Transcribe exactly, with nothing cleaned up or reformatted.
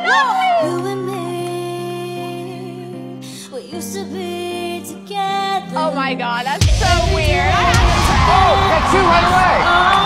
You and me, we used to be together. Oh my God, that's so weird. Oh, that's you right away.